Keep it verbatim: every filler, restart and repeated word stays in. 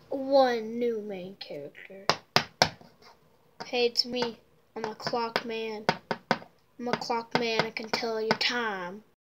one new main character. Hey, it's me. I'm a clock man. I'm a clock man. I can tell your time.